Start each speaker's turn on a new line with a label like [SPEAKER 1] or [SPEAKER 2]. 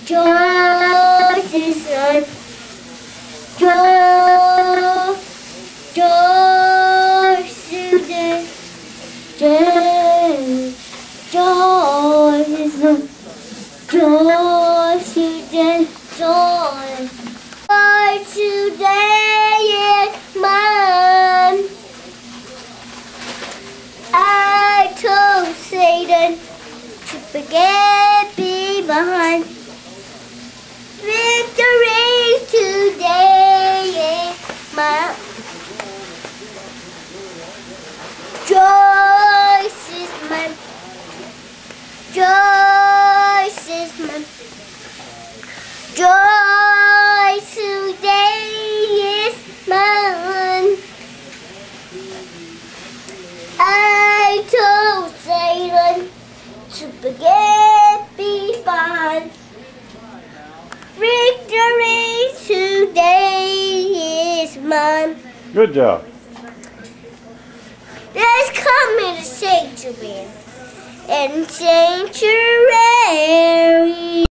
[SPEAKER 1] George is on. George Susan. George is on. George Susan. George. George today is mine. I told Satan to forget me behind. Victory today is mine. Joyce is mine. Joyce is mine. Joyce today is mine. I told Satan to forget me behind. Victory today is mine.
[SPEAKER 2] Good job.
[SPEAKER 1] Let's come in the sanctuary. And sanctuary.